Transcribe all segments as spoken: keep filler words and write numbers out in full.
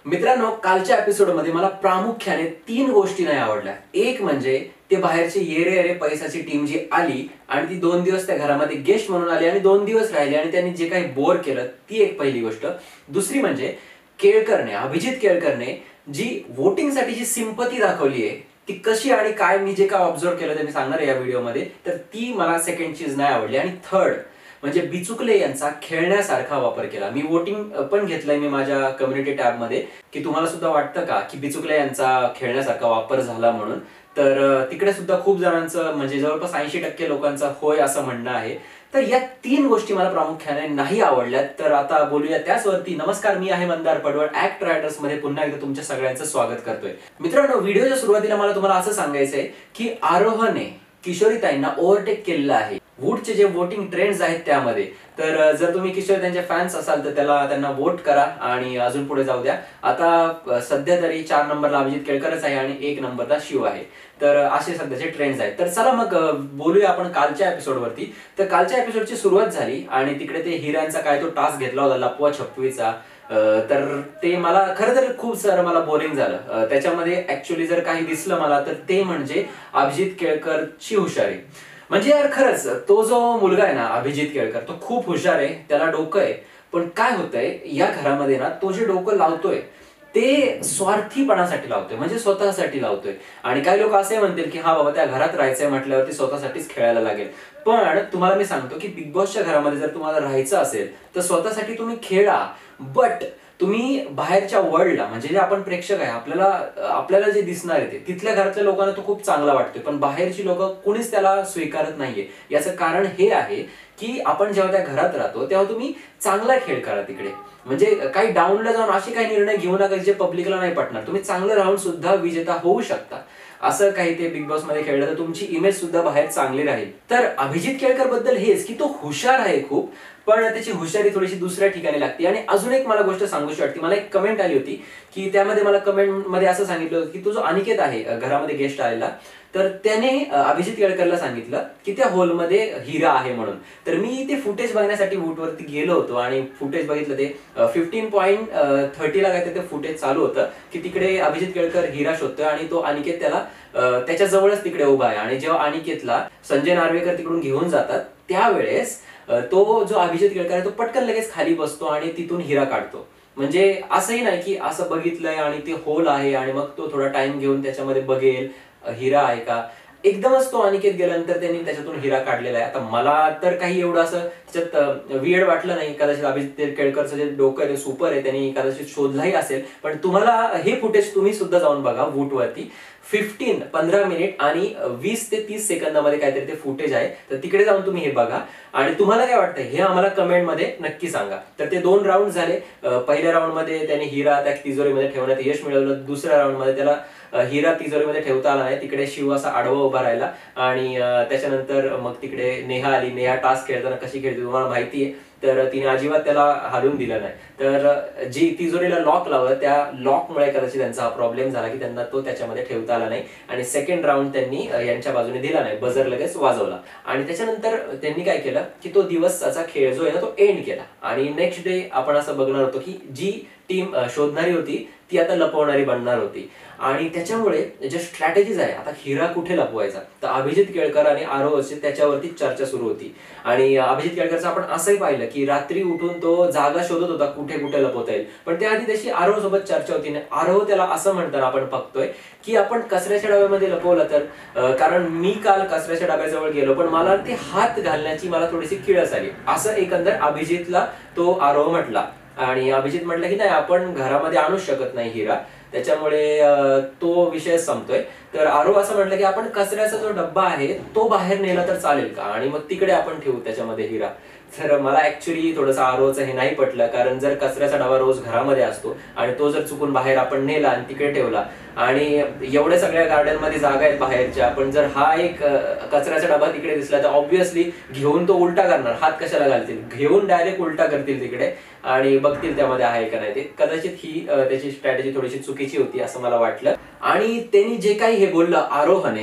मित्रांनो, कालच्या एपिसोडमध्ये मला प्रामुख्याने तीन गोष्टी नाही आवडल्या. एक म्हणजे ते बाहेरची येरे येरे पैशाची टीम जी आली आणि ती दोन दिवस त्या घरामध्ये गेस्ट म्हणून आली आणि दोन दिवस राहिली आणि त्यांनी जे काही बोर केलं ती एक पहिली गोष्ट. दुसरी म्हणजे केळकरने, अभिजित केळकरने जी वोटिंगसाठी जी सिंपती दाखवली आहे ती कशी आणि काय मी जे काय ऑब्झर्व केलं ते मी सांगणार आहे या व्हिडिओमध्ये, तर ती मला सेकंड चीज नाही आवडली. आणि थर्ड म्हणजे बिचुकले यांचा खेळण्यासारखा वापर केला. मी वोटिंग पण घेतलंय मी माझ्या कम्युनिटी टॅबमध्ये की तुम्हाला सुद्धा वाटतं का की बिचुकले यांचा खेळण्यासारखा वापर झाला म्हणून. तर तिकडे सुद्धा खूप जणांचं म्हणजे जवळपास ऐंशी टक्के लोकांचं होय असं म्हणणं आहे. तर या तीन गोष्टी मला प्रामुख्याने नाही आवडल्यात. तर आता बोलूया त्याचवरती. नमस्कार, मी आहे मंदार पडवळ. ऍक्ट रायडर्स मध्ये पुन्हा एकदा तुमच्या सगळ्यांचं स्वागत करतोय. मित्रांनो, व्हिडिओच्या सुरुवातीला मला तुम्हाला असं सांगायचंय की आरोहने किशोरीताईंना ओव्हरटेक केलेलं आहे वूडचे जे वोटिंग ट्रेंड्स आहेत त्यामध्ये. तर जर तुम्ही किशोरी त्यांचे फॅन्स असाल तर त्याला त्यांना वोट करा आणि अजून पुढे जाऊ द्या. आता सध्या तरी चार नंबरला अभिजित केळकरच आहे आणि एक नंबरला शिव आहे. तर असे सध्याचे ट्रेंड्स आहेत. तर चला मग बोलूया आपण कालच्या एपिसोडवरती. तर कालच्या एपिसोडची सुरुवात झाली आणि तिकडे ते हिऱ्यांचा काय तो टास्क घेतला होता लपवा छपवीचा. तर ते मला खरं तर खूप सारं मला बोरिंग झालं. त्याच्यामध्ये ऍक्च्युअली जर काही दिसलं मला तर ते म्हणजे अभिजित केळकरची हुशारी. म्हणजे यार खरंच तो जो मुलगा आहे ना अभिजित केळकर, तो खूप हुशार आहे, त्याला डोकं आहे. पण काय होतंय या घरामध्ये ना, तो जे डोकं लावतोय ते स्वार्थीपणासाठी लावतोय, म्हणजे स्वतःसाठी लावतोय. आणि काही लोक असे म्हणतील की हा बाबा त्या घरात राहायचंय म्हटल्यावरती स्वतःसाठीच खेळायला लागेल. पण तुम्हाला मी सांगतो की बिग बॉसच्या घरामध्ये जर तुम्हाला राहायचं असेल तर स्वतःसाठी तुम्ही खेळा. बट तुम्ही बाहेरच्या वर्ल्डला म्हणजे जे आपण प्रेक्षक आहे आपल्याला आपल्याला जे दिसणार आहे ते तिथल्या घरातल्या लोकांना तो खूप चांगला वाटतोय, पण बाहेरची लोक कुणीच त्याला स्वीकारत नाहीये. याचं कारण हे आहे की आपण जेव्हा त्या घरात राहतो तेव्हा तुम्ही चांगला खेळ करा तिकडे. म्हणजे काही डाऊनला जाऊन असे काही निर्णय घेऊ नका जे पब्लिकला नाही पटणार. तुम्ही चांगलं राहून सुद्धा विजेता होऊ शकता. असं काही ते बिग बॉस मध्ये खेळलं तर तुमची इमेज सुद्धा बाहेर चांगली राहील. तर अभिजित केळकर बद्दल हेच की तो हुशार आहे खूप, पण त्याची हुशारी थोडीशी दुसऱ्या ठिकाणी लागते. आणि अजून एक मला गोष्ट सांगूशी वाटते. मला एक कमेंट आली होती की त्यामध्ये मला कमेंट मध्ये असं सांगितलं होतं की तो जो अनिकेत आहे घरामध्ये गेस्ट आलेला, तर त्याने अभिजित केळकरला सांगितलं की त्या हॉलमध्ये हिरा आहे म्हणून. तर मी ते फुटेज बघण्यासाठी वूटवरती गेलो होतो आणि फुटेज बघितलं. ते फिफ्टीन पॉईंट थर्टीला काय ते फुटेज चालू होतं की तिकडे अभिजित केळकर हिरा शोधतोय आणि तो अनिकेत त्याला त्याच्या जवळच तिकडे उभा आहे. आणि जेव्हा अनिकेतला संजय नार्वेकर तिकडून घेऊन जातात त्यावेळेस तो जो अभिजित केळकर आहे तो पटकन लगेच खाली बसतो आणि तिथून हिरा काढतो. म्हणजे असंही नाही की असं बघितलंय आणि ते होल आहे आणि मग तो थोडा टाइम घेऊन त्याच्यामध्ये बघेल हिरा आहे का. एकदमच तो अनिकेत गेल्यानंतर त्यांनी त्याच्यातून हिरा काढलेला आहे. आता मला तर काही एवढं असं त्याच्यात वियर्ड वाटलं नाही. कदाचित अभिजित केळकरचं जे डोकं आहे ते सुपर आहे, त्यांनी कदाचित शोधलाही असेल. पण तुम्हाला हे फुटेज तुम्ही सुद्धा जाऊन बघा वूटवरती. फिफ्टीन पंधरा मिनिट आणि वीस ते तीस सेकंदामध्ये काहीतरी ते फुटेज आहे. तर तिकडे जाऊन तुम्ही हे बघा आणि तुम्हाला काय वाटतं हे आम्हाला कमेंट मध्ये नक्की सांगा. तर ते दोन राऊंड झाले. पहिल्या राऊंड मध्ये त्याने हिरा त्या तिजोरीमध्ये ठेवण्यात यश मिळवलं. दुसऱ्या राऊंड मध्ये त्याला हिरा तिजोरीमध्ये ठेवता आला नाही. तिकडे शिव असा आडवा उभा राहिला आणि त्याच्यानंतर मग तिकडे नेहा आली. नेहा टास्क खेळताना कशी खेळते तुम्हाला माहिती आहे. तर तिने अजिबात त्याला हलवून दिलं नाही. तर जी तिजोरीला लॉक लावलं त्या लॉकमुळे कदाचित त्यांचा हा प्रॉब्लेम झाला की त्यांना तो त्याच्यामध्ये ठेवता आला नाही. आणि सेकंड राऊंड त्यांनी यांच्या बाजूने दिला नाही, बजर लगेच वाजवला. आणि त्याच्यानंतर त्यांनी काय केलं की तो दिवसाचा खेळ जो आहे ना तो एंड केला. आणि नेक्स्ट डे आपण असं बघणार होतो की जी टीम शोधणारी होती ती आता लपवणारी बनणार होती. आणि त्याच्यामुळे जे स्ट्रॅटेजीज आहे आता हिरा कुठे लपवायचा, तर अभिजित केळकर आणि आरोहची त्याच्यावरती चर्चा सुरू होती. आणि अभिजित केळकरचं आपण असंही पाहिलं की रात्री उठून तो जागा शोधत होता कुठे कुठे लपवता येईल. पण त्याआधी त्याची आरोह सोबत चर्चा होती. आरोह त्याला असं म्हणताना आपण बघतोय की आपण कचऱ्याच्या डब्यामध्ये लपवलं तर, कारण मी काल कचऱ्याच्या डब्याजवळ गेलो पण मला ते हात घालण्याची मला थोडीशी किळस आली, असं एकंदर अभिजितला तो आरोह म्हटला. आणि अभिजित म्हटलं की नाही आपण घरामध्ये आणूच शकत नाही हिरा, त्याच्यामुळे तो विषय संपतोय. तर आरोह असं म्हटलं की आपण कचऱ्याचा जो डब्बा आहे तो बाहेर नेला तर चालेल का आणि मग तिकडे आपण ठेवू त्याच्यामध्ये हिरा. तर मला ऍक्च्युली थोडंसं आरोहचं हे नाही पटलं, कारण जर कचऱ्याचा डबा रोज घरामध्ये असतो आणि तो जर चुकून बाहेर आपण नेला आणि तिकडे ठेवला आणि एवढ्या सगळ्या गार्डन मध्ये जागा आहेत बाहेरच्या, पण जर हा एक कचऱ्याचा डबा तिकडे दिसला तर ऑब्व्हियसली घेऊन तो उलटा करणार, हात कशाला घालतील, घेऊन डायरेक्ट उलटा करतील तिकडे आणि बघतील त्यामध्ये आहे का नाही ते. कदाचित ही त्याची स्ट्रॅटेजी थोडीशी चुकीची होती असं मला वाटलं. आणि त्यांनी जे काही हे बोललं आरोहने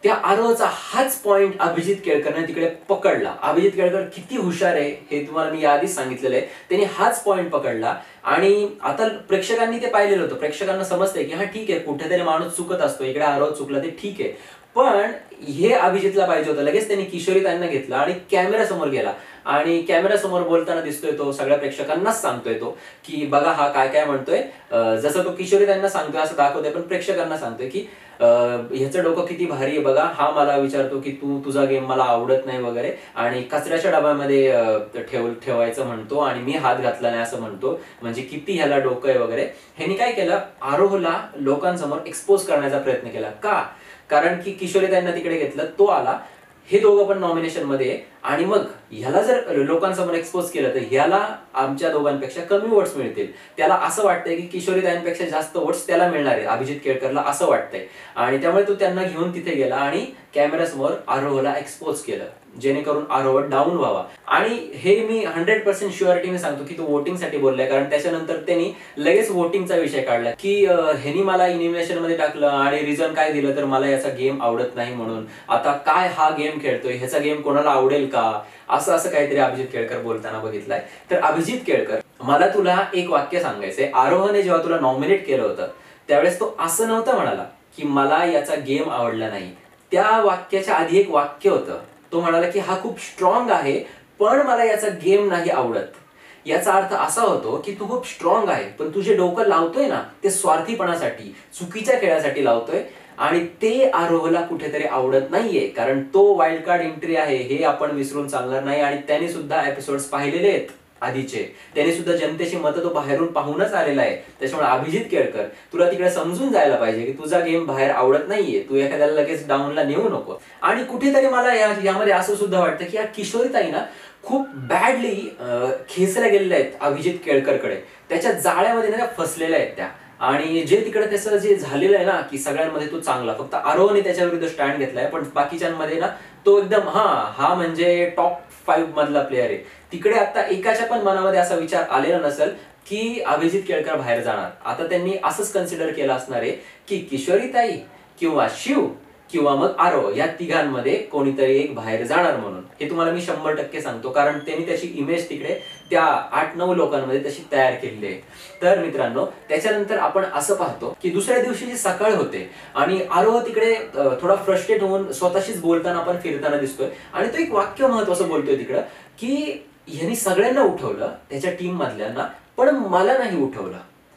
त्या आरोहचा हाच पॉइंट अभिजित केळकरने तिकडे पकडला. अभिजित केळकर किती हुशार आहे हे तुम्हाला मी आधीच सांगितलेलं आहे. त्यांनी हाच पॉइंट पकडला आणि आता प्रेक्षकांनी ते पाहिलेलं होतं. प्रेक्षकांना समजतंय की हा ठीक आहे, कुठेतरी माणूस चुकत असतो, इकडे आरोह चुकला ते ठीक आहे, पण हे अभिजितला पाहिजे होतं. लगेच त्यांनी किशोरी ताईंना घेतला आणि कॅमेरा समोर गेला आणि कॅमेरा समोर बोलताना दिसतोय तो सगळ्या प्रेक्षकांनाच सांगतोय तो की बघा हा काय काय म्हणतोय. जसं तो किशोरी ताईंना सांगतोय असं दाखवतोय, पण प्रेक्षकांना सांगतोय की ह्याचं डोकं किती भारी आहे बघा, हा मला विचारतो की तू तुझा गेम मला आवडत नाही वगैरे आणि कचऱ्याच्या डब्यामध्ये ठेव ठेवायचं म्हणतो आणि मी हात घातला नाही असं म्हणतो, म्हणजे किती ह्याला डोकं आहे वगैरे. ह्यांनी काय केलं, आरोहला लोकांसमोर एक्सपोज करण्याचा प्रयत्न केला. का? कारण की किशोरी ताईंना तिकडे घेतलं, तो आला, हे दोघं पण नॉमिनेशन मध्ये आणि मग ह्याला जर लोकांसमोर एक्सपोज केलं तर ह्याला आमच्या दोघांपेक्षा कमी वोट्स मिळतील. त्याला असं वाटतंय की किशोरी ताईंपेक्षा जास्त वोट्स त्याला मिळणार आहेत, अभिजित केळकरला असं वाटतंय आणि त्यामुळे तो त्यांना घेऊन तिथे गेला आणि कॅमेरा समोर आरोहला एक्सपोज केलं, जेणेकरून आरोह डाऊन व्हावा. आणि हे मी हंड्रेड पर्सेंट शुअरिटीने सांगतो की तो वोटिंग साठी बोललाय, कारण त्याच्यानंतर त्यांनी लगेच वोटिंगचा विषय काढला की ह्यांनी मला इलिमिनेशन मध्ये टाकलं आणि रिझन काय दिलं तर मला याचा गेम आवडत नाही म्हणून. आता काय हा गेम खेळतोय, ह्याचा गेम कोणाला आवडेल का, असं असं काहीतरी अभिजित केळकर बोलताना बघितलंय. तर अभिजित केळकर, मला तुला एक वाक्य सांगायचंय. आरोहने जेव्हा तुला नॉमिनेट केलं होतं त्यावेळेस तो असं नव्हतं म्हणाला की मला याचा गेम आवडला नाही. त्या वाक्याच्या आधी एक वाक्य होतं, तो म्हणाला की हा खूप स्ट्रॉंग आहे पण मला याचा गेम नाही आवडत. याचा अर्थ असा होतो की तू खूप स्ट्रॉंग आहे पण तुझे डोकं लावतोय ना ते स्वार्थीपणासाठी, चुकीच्या खेळासाठी लावतोय आणि ते आरोहला कुठेतरी आवडत नाहीये, कारण तो वाईल्ड कार्ड एंट्री आहे हे आपण विसरून चालणार नाही. आणि त्याने सुद्धा एपिसोड्स पाहिलेले आहेत आधीचे, त्याने सुद्धा जनतेची मतं तो बाहेरून पाहूनच आलेला आहे. त्याच्यामुळे अभिजित केळकर, तुला तिकडे समजून जायला पाहिजे की तुझा गेम बाहेर आवडत नाहीये, तू एखाद्याला लगेच डाऊनला नेऊ नको. आणि कुठेतरी मला या यामध्ये असं सुद्धा वाटतं की या किशोरी ताई ना खूप बॅडली खेचल्या गेलेल्या आहेत अभिजित केळकरकडे, त्याच्या जाळ्यामध्ये ना फसलेल्या आहेत त्या. आणि जे तिकडे त्याचं जे झालेलं आहे ना की सगळ्यांमध्ये तो चांगला, फक्त आरोहने त्याच्या विरुद्ध स्टँड घेतलाय, पण बाकीच्यांमध्ये ना तो एकदम हा हा म्हणजे टॉप फाईव्ह मधला प्लेअर आहे. तिकडे आता एकाच्या पण मनामध्ये असा विचार आलेला नसेल की अभिजित केळकर बाहेर जाणार. आता त्यांनी असंच कन्सिडर केलं असणार आहे की किशोरी ताई किंवा शिव किंवा मग आरोह या तिघांमध्ये कोणीतरी एक बाहेर जाणार म्हणून. हे तुम्हाला मी शंभर टक्के सांगतो, कारण त्यांनी त्याची इमेज तिकडे त्या आठ नऊ लोकांमध्ये तशी तयार केलेली आहे. तर मित्रांनो, त्याच्यानंतर आपण असं पाहतो की दुसऱ्या दिवशीची सकाळ होते आणि आरोह तिकडे थोडा फ्रस्ट्रेट होऊन स्वतःशीच बोलताना आपण फिरताना दिसतोय आणि तो एक वाक्य महत्वाचं बोलतोय तिकडं की ह्यांनी सगळ्यांना उठवलं त्याच्या टीम मधल्यांना, पण मला नाही उठवलं,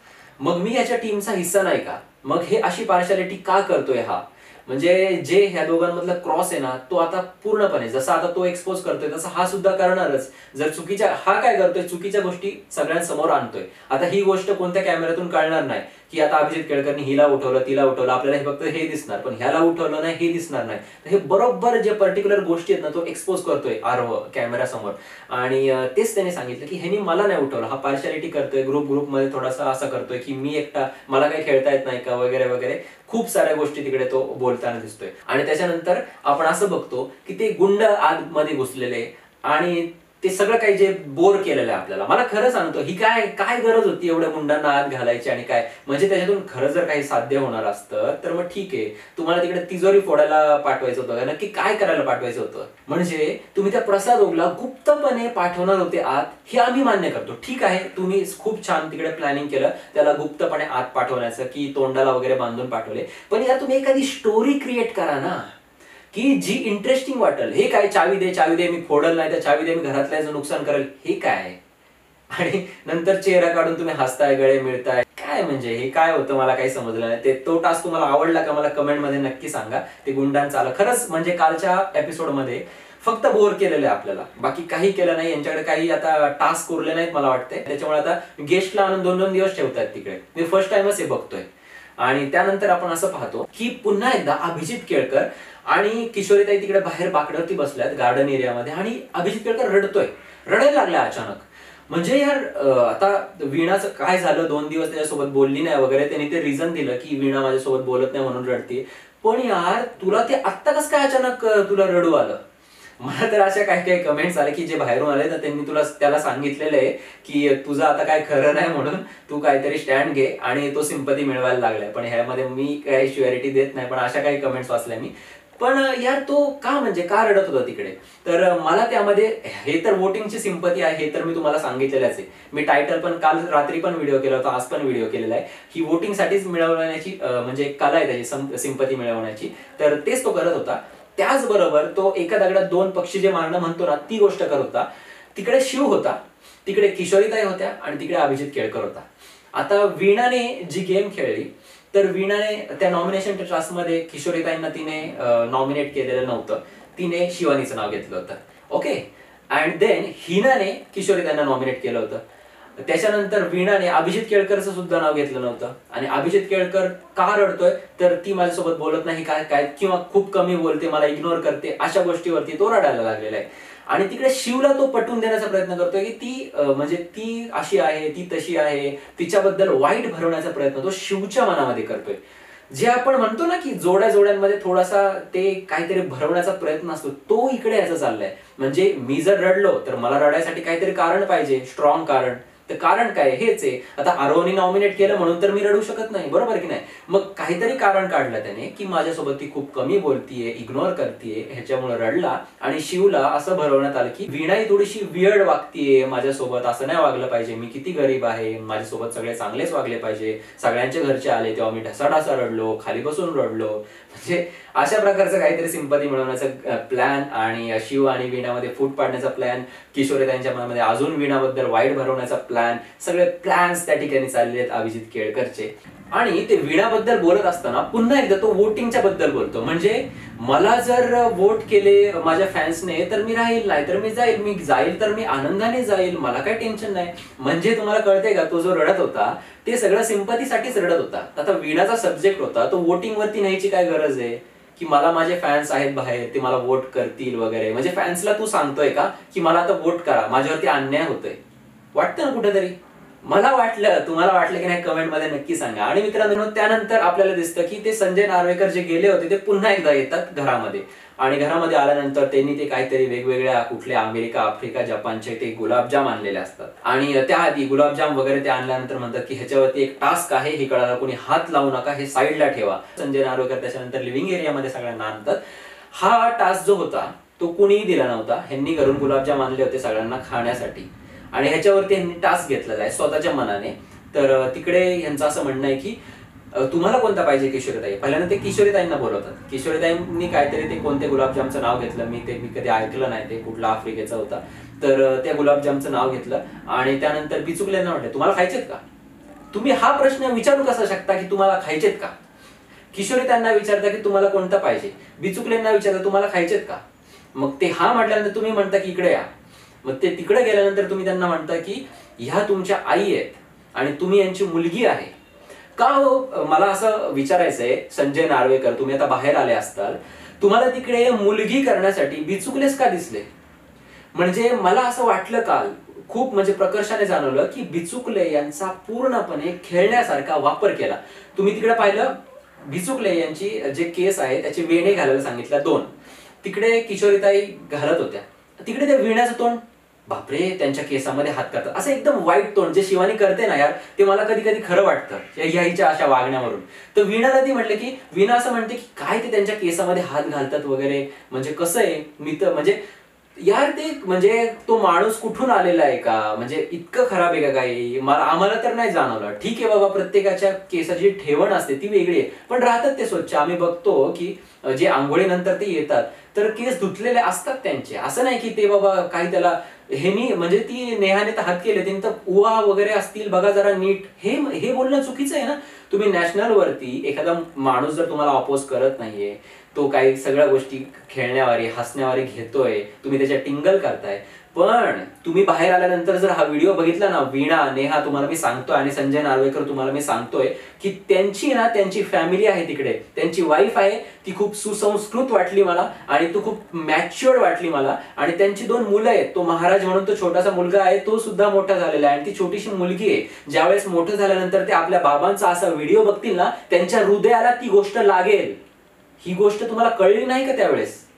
मग मी याच्या टीमचा हिस्सा नाही का, मग हे अशी पार्शालिटी का करतोय हा. म्हणजे जे ह्या दोघांमधला क्रॉस आहे ना तो आता पूर्णपणे, जसा आता तो एक्सपोज करतोय तसा हा सुद्धा करणारच. जर चुकीच्या, हा काय करतोय, चुकीच्या गोष्टी सगळ्यांसमोर आणतोय. आता ही गोष्ट कोणत्या कॅमेऱ्यातून कळणार नाही की आता अभिजित केळकरनी हिला उठवलं तिला उठवलं, आपल्याला हे फक्त हे दिसणार, पण ह्याला उठवलं नाही हे दिसणार नाही. हे बरोबर जे पर्टिक्युलर गोष्टी आहेत ना तो एक्सपोज करतोय आरोह कॅमेरा समोर. आणि तेच त्याने सांगितलं की ह्यांनी मला नाही उठवलं, हा पार्शालिटी करतोय, ग्रुप ग्रुप मध्ये थोडासा असं करतोय की मी एकटा, मला काही खेळता येत नाही का वगैरे वगैरे, खूप साऱ्या गोष्टी तिकडे तो बोलताना दिसतोय. आणि त्याच्यानंतर आपण असं बघतो की ते गुंड आत मध्ये घुसलेले आणि ते सगळं काही जे बोर केलेलं आहे आपल्याला. मला खरं सांगतो ही काय काय गरज होती एवढ्या गुंडांना आत घालायची आणि काय, म्हणजे त्याच्यातून खरं जर काही साध्य होणार असतं तर मग ठीक आहे, तुम्हाला तिकडे तिजोरी फोडायला पाठवायचं होतं, नक्की काय करायला पाठवायचं होतं. म्हणजे तुम्ही त्या प्रसाद ओगला गुप्तपणे पाठवणार होते आत, हे आम्ही मान्य करतो, ठीक आहे, तुम्ही खूप छान तिकडे प्लॅनिंग केलं त्याला गुप्तपणे आत पाठवण्याचं की तोंडाला वगैरे बांधून पाठवले, पण यार तुम्ही एखादी स्टोरी क्रिएट करा ना की जी इंटरेस्टिंग वाटेल. हे काय चावी दे चावी दे मी फोडल, नाही तर चावी दे मी घरातल्याचं नुकसान करेल, हे काय. आणि नंतर चेहरा काढून तुम्ही हसताय, गळे मिळताय, काय म्हणजे हे काय होतं मला काही समजलं नाही. ते तो टास्क तुम्हाला आवडला का मला कमेंट मध्ये नक्की सांगा. ते गुंडांचं आलं खरंच, म्हणजे कालच्या एपिसोड मध्ये फक्त बोर केलेलं आहे आपल्याला, बाकी काही केलं नाही. यांच्याकडे काही आता टास्क उरले नाहीत मला वाटते, त्याच्यामुळे आता गेस्टला आणून दोन दोन दिवस ठेवतात तिकडे. मी फर्स्ट टाइमच हे बघतोय. आणि त्यानंतर आपण असं पाहतो की पुन्हा एकदा अभिजित केळकर आणि किशोरीताई तिकडे बाहेर बाकड्यावरती बसल्यात गार्डन एरियामध्ये आणि अभिजित केळकर रडतोय, रडायला लागला अचानक. म्हणजे यार आता वीणाचं काय झालं, दोन दिवस त्याच्यासोबत बोलली नाही वगैरे, त्यांनी ते रिझन दिलं की वीणा माझ्यासोबत बोलत नाही म्हणून रडते. पण यार तुला ते आत्ता कसं काय अचानक तुला रडू आलं. मला तर अशा काही काही कमेंट्स आले की जे बाहेरून आले तर त्यांनी तुला त्याला सांगितलेलं आहे की तुझं आता काय खरं नाही म्हणून तू काहीतरी स्टँड घे आणि तो सिंपती मिळवायला लागलाय. पण ह्यामध्ये मी काही श्युअरिटी देत नाही, पण अशा काही कमेंट्स वाचल्या मी. पण यार तो का म्हणजे का रडत होता तिकडे. तर मला त्यामध्ये हे तर वोटिंगची सिंपती आहे हे तर मी तुम्हाला सांगितलेलंच आहे. मी टायटल पण काल रात्री पण व्हिडिओ केला होता, आज पण व्हिडिओ केलेला आहे. ही वोटिंगसाठीच मिळवण्याची म्हणजे कला आहे त्याची, सिंपती मिळवण्याची. तर तेच तो करत होता. त्याचबरोबर तो एका दगडात दोन पक्षी जे मारणं म्हणतो ना, ती गोष्ट करत होता. तिकडे शिव होता, तिकडे किशोरीताई होत्या आणि तिकडे अभिजित केळकर होता. आता वीणाने जी गेम खेळली, तर वीणाने त्या नॉमिनेशन टास्कमध्ये किशोरीताईंना तिने नॉमिनेट केलेलं नव्हतं, तिने शिवानीचं नाव घेतलं होतं. ओके. अँड देन हिनाने किशोरीताईंना नॉमिनेट केलं होतं. त्याच्यानंतर वीणाने अभिजित केळकरचं सुद्धा नाव घेतलं नव्हतं. आणि अभिजित केळकर का रडतोय, तर ती माझ्यासोबत बोलत नाही काय काय किंवा खूप कमी बोलते, मला इग्नोर करते, अशा गोष्टीवरती तो रडायला लागलेला आहे. आणि तिकडे शिवला तो पटवून देण्याचा प्रयत्न करतोय की ती म्हणजे ती अशी आहे, ती तशी आहे, तिच्याबद्दल वाईट भरवण्याचा प्रयत्न तो शिवच्या मनामध्ये करतोय. जे आपण म्हणतो ना की जोड्या जोड्यांमध्ये थोडासा ते काहीतरी भरवण्याचा प्रयत्न असतो, तो इकडे याचा चाललाय. म्हणजे मी जर रडलो तर मला रडायसाठी काहीतरी कारण पाहिजे, स्ट्रॉंग कारण. तर कारण काय, हेच आहे. आता आरोहने नॉमिनेट केलं म्हणून तर मी रडू शकत नाही, बरोबर की नाही. मग काहीतरी कारण काढलं त्याने की माझ्यासोबत ती खूप कमी बोलतीये, इग्नोर करतीये, ह्याच्यामुळे रडला. आणि शिवला असं भरवण्यात आलं की वीणा ही थोडीशी वियर्ड वागतीये माझ्यासोबत, असं नाही वागलं पाहिजे, मी किती गरीब आहे, माझ्यासोबत सगळे चांगलेच वागले पाहिजे. सगळ्यांचे घरचे आले तेव्हा मी ढसाढासा रडलो, खाली बसून रडलो. म्हणजे अशा प्रकारचं काहीतरी सिंपती मिळवण्याचा प्लॅन आणि शिव आणि वीणामध्ये फूट पाडण्याचा प्लॅन, किशोरीताईंच्या मनामध्ये अजून वीणाबद्दल वाईट भरवण्याचा प्लॅन, सगळे प्लॅन्स त्या ठिकाणी चालले आहेत अभिजित केळकरचे. आणि ते वीणाबद्दल बोलत असताना पुन्हा एकदा तो वोटिंगच्या बद्दल बोलतो. म्हणजे मला जर वोट केले माझ्या फॅन्सने तर मी राहील, नाही तर मी जाईल, मी जाईल तर मी आनंदाने जाईल, मला काही टेन्शन नाही. म्हणजे तुम्हाला कळतंय का, तो जो रडत होता ते सगळं सिंपतीसाठीच रडत होता. आता वीणाचा सब्जेक्ट होता तो वोटिंग वरती न्यायची काय गरज आहे की मला माझे फॅन्स आहेत बाहेर, ते मला वोट करतील वगैरे. म्हणजे फॅन्सला तू सांगतोय का की मला आता वोट करा, माझ्यावरती अन्याय होतोय. वाटतं ना कुठेतरी. मला वाटलं, तुम्हाला वाटलं की नाही कमेंट मध्ये नक्की सांगा. आणि मित्रांनो त्यानंतर आपल्याला दिसतं की ते संजय नार्वेकर जे गेले होते ते पुन्हा एकदा येतात घरामध्ये. आणि घरामध्ये आल्यानंतर त्यांनी ते काहीतरी वेगवेगळ्या कुठल्या अमेरिका, आफ्रिका, जपानचे ते गुलाबजाम आणलेले असतात. आणि त्याआधी गुलाबजाम वगैरे ते आणल्यानंतर म्हणतात की ह्याच्यावरती एक टास्क आहे, हे कळायला कोणी हात लावू नका, हे साईडला ठेवा. संजय नार्वेकर त्याच्यानंतर लिव्हिंग एरियामध्ये सगळ्यांना आणतात. हा टास्क जो होता तो कुणीही दिला नव्हता. ह्यांनी घरून गुलाबजाम आणले होते सगळ्यांना खाण्यासाठी आणि ह्याच्यावरती ह्यांनी टास्क घेतलेला आहे स्वतःच्या मनाने. तर तिकडे ह्यांचं असं म्हणणं आहे की तुम्हाला कोणता पाहिजे किशोरीताई. पहिल्यांदा ते किशोरीताईंना बोलवतात. किशोरीताईंनी काहीतरी ते कोणते गुलाबजामचं नाव घेतलं, मी ते मी कधी ऐकलं नाही, ते कुठला आफ्रिकेचा होता. तर त्या गुलाबजामचं नाव घेतलं आणि त्यानंतर बिचुकल्यांना म्हटलं तुम्हाला खायचेत का. तुम्ही हा प्रश्न विचारू कसा शकता की तुम्हाला खायचेत का. किशोरीताईंना विचारता की तुम्हाला कोणता पाहिजे, बिचुकल्यांना विचारता तुम्हाला खायचेत का. मग ते हा म्हटल्यानंतर तुम्ही म्हणता की इकडे या. मग ते तिकडे गेल्यानंतर तुम्ही त्यांना म्हणता की ह्या तुमच्या आई आहेत आणि तुम्ही यांची मुलगी आहे का. हो, मला असं विचारायचंय संजय नार्वेकर, तुम्ही आता बाहेर आले असताल, तुम्हाला तिकडे मुलगी करण्यासाठी बिचुकलेच का दिसले. म्हणजे मला असं वाटलं काल खूप म्हणजे प्रकर्षाने जाणवलं की बिचुकले यांचा पूर्णपणे खेळण्यासारखा वापर केला. तुम्ही तिकडे पाहिलं बिचुकले यांची जे केस आहे त्याचे वेणे घालायला सांगितल्या दोन, तिकडे किशोरीताई घालत होत्या, तिकडे ते विण्याचं तोंड, बापरे त्यांच्या केसामध्ये हात करतात, असं एकदम वाईट तोंड जे शिवानी करते ना यार, ते मला कधी कधी खरं वाटतं ह्याच्या अशा वागण्यावरून. तर वीणाला ती म्हटलं की वीणा असं म्हणते की काय ते त्यांच्या केसामध्ये हात घालतात वगैरे, म्हणजे कसं आहे मी तर म्हणजे यार ते म्हणजे तो माणूस कुठून आलेला आहे का, म्हणजे इतकं खराब आहे का काही, मला आम्हाला तर नाही जाणवलं. ठीक आहे बाबा, प्रत्येकाच्या केसाची ठेवण असते ती वेगळी आहे, पण राहतात ते स्वच्छ. आम्ही बघतो की जे आंघोळीनंतर ते येतात तर केस धुतलेले असतात त्यांचे, असं नाही की ते बाबा काही त्याला हेनी म्हणजे ती नेहाने तर हात केले त्यांनी तर उवा वगैरे असतील बघा जरा नीट. हे हे बोलणं चुकीचं आहे ना. तुम्ही नॅशनल वरती एखादा माणूस जर तुम्हाला अपोज करत नाहीये, तो काही सगळ्या गोष्टी खेळण्यावारी हसण्यावारी घेतोय, तुम्ही त्याच्या टिंगल करताय, पण तुम्ही बाहेर आल्यानंतर जर हा व्हिडिओ बघितला ना, वीणा, नेहा तुम्हाला मी सांगतोय आणि संजय नार्वेकर तुम्हाला मी सांगतोय की त्यांची ना त्यांची फॅमिली आहे तिकडे, त्यांची वाईफ आहे, ती खूप सुसंस्कृत वाटली मला आणि तो खूप मॅच्युअर्ड वाटली मला. आणि त्यांची दोन मुलं आहेत, तो महाराज म्हणून तो छोटासा मुलगा आहे, तो सुद्धा मोठा झालेला आहे आणि ती छोटीशी मुलगी आहे. ज्यावेळेस मोठं झाल्यानंतर ते आपल्या बाबांचा असा व्हिडिओ बघतील ना, त्यांच्या हृदयाला ती गोष्ट लागेल. ही गोष्ट तुम्हाला कळली नाही का त्यावेळेस.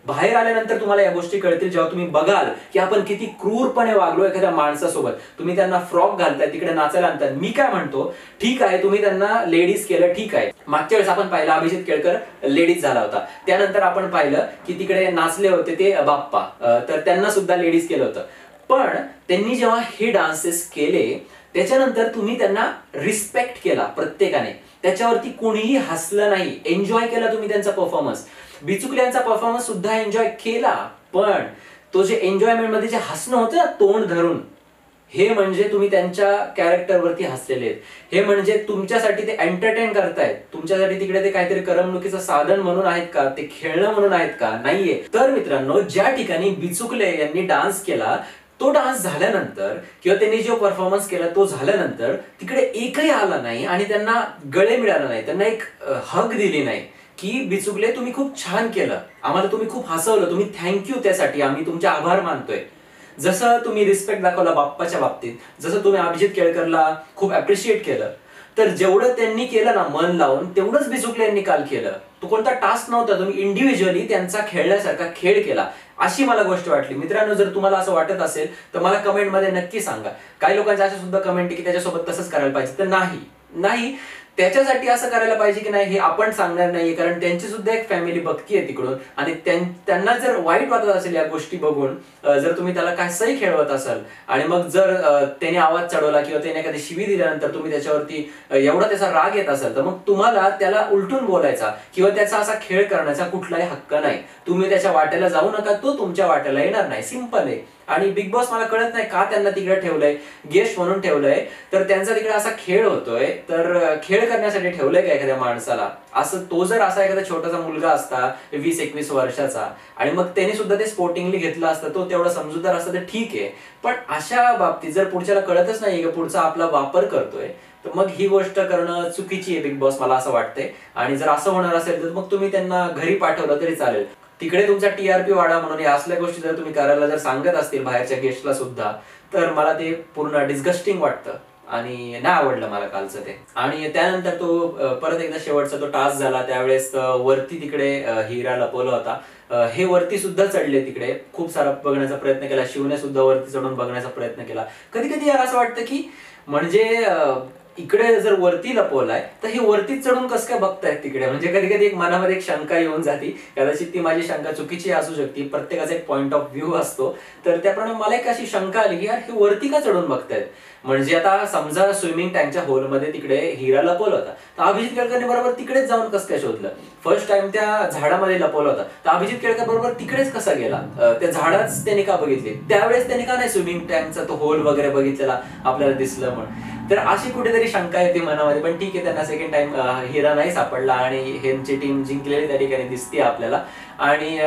बाहेर आल्यानंतर तुम्हाला या गोष्टी कळतील जेव्हा तुम्ही बघाल की आपण किती क्रूरपणे वागलो एखाद्या माणसासोबत. तुम्ही त्यांना फ्रॉक घालताय, तिकडे नाचायला आणताय. मी काय म्हणतो, ठीक आहे तुम्ही त्यांना लेडीज केलं, ठीक आहे. मागच्या वेळेस आपण पाहिलं अभिजित केळकर लेडीज झाला होता, त्यानंतर आपण पाहिलं की तिकडे नाचले होते ते बाप्पा, तर त्यांना सुद्धा लेडीज केलं होतं. पण त्यांनी जेव्हा हे डान्सेस केले त्याच्यानंतर तुम्ही त्यांना रिस्पेक्ट केला प्रत्येकाने, त्याच्यावरती कोणीही हसलं नाही, एन्जॉय केला तुम्ही त्यांचा परफॉर्मन्स. बिचुकल्यांचा परफॉर्मन्स सुद्धा एन्जॉय केला, पण तो जे एन्जॉयमेंट मध्ये जे हसणं होतं ना तोंड धरून, हे म्हणजे तुम्ही त्यांच्या कॅरेक्टरवरती हसलेले आहेत. हे म्हणजे तुमच्यासाठी ते एंटरटेन करतायत, तुमच्यासाठी तिकडे ते काहीतरी करमणुकीचं साधन म्हणून आहेत का, ते खेळणं म्हणून आहेत का, नाहीये. तर मित्रांनो, ज्या ठिकाणी बिचुकले यांनी डान्स केला तो डान्स झाल्यानंतर किंवा त्यांनी जो परफॉर्मन्स केला तो झाल्यानंतर तिकडे एकही आला नाही आणि त्यांना गळे मिळाला नाही, त्यांना एक हग दिली नाही की बिचुकले तुम्ही खूप छान केलं, आम्हाला तुम्ही खूप हसवलं, तुम्ही थँक्यू, त्यासाठी आम्ही तुमचे आभार मानतोय. जसं तुम्ही रिस्पेक्ट दाखवला बाप्पाच्या बाबतीत, जसं तुम्ही अभिजित केळकरला खूप अप्रिशिएट केलं, तर जेवढं त्यांनी केलं ना मन लावून तेवढंच बिचुकले यांनी काल केलं. तो कोणता टास्क नव्हता, तुम्ही इंडिव्हिज्युअली त्यांचा खेळण्यासारखा खेळ केला, अशी मला गोष्ट वाटली. मित्रांनो, जर तुम्हाला असं वाटत असेल तर मला कमेंट मध्ये नक्की सांगा. काही लोकांच्या अशा सुद्धा कमेंट की त्याच्यासोबत तसंच करायला पाहिजे, तर नाही नाही त्याच्यासाठी असं करायला पाहिजे की नाही हे आपण सांगणार नाहीये, कारण त्यांची सुद्धा एक फॅमिली बघतीये तिकडून आणि त्यांना जर वाईट वाटत असेल या गोष्टी बघून, जर तुम्ही त्याला काय सही खेळवत असाल आणि मग जर त्याने आवाज चढवला किंवा त्याने एखादी शिवी दिल्यानंतर तुम्ही त्याच्यावरती एवढा त्याचा राग येत असेल, तर मग तुम्हाला त्याला उलटून बोलायचा किंवा त्याचा असा खेळ करण्याचा कुठलाही हक्क नाही. तुम्ही त्याच्या वाट्याला जाऊ नका, तो तुमच्या वाट्याला येणार नाही, सिंपल आहे. आणि बिग बॉस मला कळत नाही का त्यांना तिकडे ठेवलंय, गेस्ट म्हणून ठेवलंय, तर त्यांचा तिकडे असा खेळ होतोय, तर खेळ करण्यासाठी ठेवलंय का एखाद्या माणसाला? असं तो जर असा एखादा छोटासा मुलगा असता वीस एकवीस वर्षाचा आणि मग त्याने सुद्धा ते स्पोर्टिंगली घेतलं असतं, तो तेवढा समजूतदार असता तर ठीक आहे. पण अशा बाबतीत जर पुढच्याला कळतच नाही की पुढचा आपला वापर करतोय, तर मग ही गोष्ट करणं चुकीची आहे बिग बॉस, मला असं वाटतंय. आणि जर असं होणार असेल तर मग तुम्ही त्यांना घरी पाठवलं तरी चालेल, तिकडे तुमचा टीआरपी वाढा म्हणून या असल्या गोष्टी जर तुम्ही करायला जर सांगत असतील बाहेरच्या गेस्टला सुद्धा, तर मला ते पूर्ण डिस्गस्टिंग वाटतं आणि नाही आवडलं मला कालचं ते. आणि त्यानंतर तो परत एकदा शेवटचा तो टास्क झाला, त्यावेळेस वरती तिकडे हिरा लपवला होता, हे वरती सुद्धा चढले, तिकडे खूप सारा बघण्याचा प्रयत्न केला, शिवने सुद्धा वरती चढून बघण्याचा प्रयत्न केला. कधी कधी यार असं वाटतं की म्हणजे इकडे जर वरती लपवलाय तर हे वरती चढून कसं काय बघतायत तिकडे, म्हणजे कधी कधी एक मनामध्ये एक शंका येऊन जाती. कदाचित ती माझी शंका चुकीची असू शकते, प्रत्येकाचा एक पॉइंट ऑफ व्ह्यू असतो. तर त्याप्रमाणे मला एक अशी शंका आली की यार हे वरती का चढून बघतायत. म्हणजे आता समजा स्विमिंग टँकच्या होलमध्ये तिकडे हिरा लपवला होता, तर अभिजित केळकरने बरोबर तिकडेच जाऊन कसं काय शोधलं. फर्स्ट टाइम त्या झाडामध्ये लपवला होता, तर अभिजित केळकर बरोबर तिकडेच कसा गेला, त्या झाडाच त्याने का बघितले, त्यावेळेस त्याने का नाही स्विमिंग टँकचा तो होल वगैरे बघितलेला, आपल्याला दिसलं म्हणून. तर अशी कुठेतरी शंका येते मनामध्ये. पण ठीक आहे, त्यांना सेकंड टाइम हिरा नाही सापडला आणि ह्यांची टीम जिंकलेली त्या ठिकाणी दिसते आपल्याला. आणि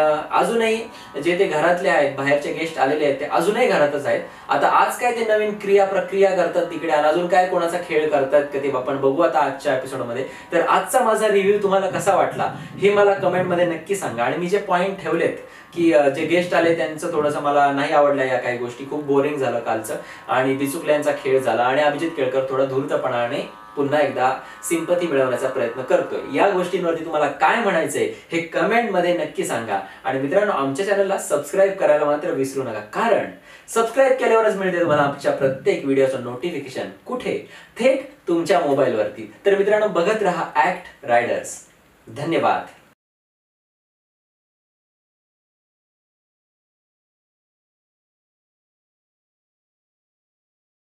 अजूनही जे ते घरातले आहेत, बाहेरचे गेस्ट आलेले आहेत, ते अजूनही घरातच आहेत. आता आज काय ते नवीन क्रिया प्रक्रिया करतात तिकडे आणि अजून काय कोणाचा खेळ करतात का ते आपण बघू आता आजच्या एपिसोडमध्ये. तर आजचा माझा रिव्ह्यू तुम्हाला कसा वाटला हे मला कमेंटमध्ये नक्की सांगा. आणि मी जे पॉईंट ठेवलेत की जे गेस्ट आले त्यांचं थोडंसं मला नाही आवडलं, या काही गोष्टी खूप बोरिंग झालं कालचं, आणि बिचुकल्यांचा खेळ झाला, आणि अभिजित केळकर थोडा धूर्तपणाने पुन्हा एकदा सिंपथी मिळवण्याचा प्रयत्न करतोय. या गोष्टींवरती तुम्हाला काय म्हणायचंय हे कमेंट मध्ये नक्की सांगा. आणि मित्रांनो, आमच्या चॅनलला सबस्क्राईब करायला मात्र विसरू नका, कारण सबस्क्राईब केल्यावरच मिळते तुम्हाला आमच्या प्रत्येक व्हिडिओचं नोटिफिकेशन. कुठे? थेट तुमच्या मोबाईलवरती. तर मित्रांनो, बघत रहा ऍक्ट रायडर्स. धन्यवाद.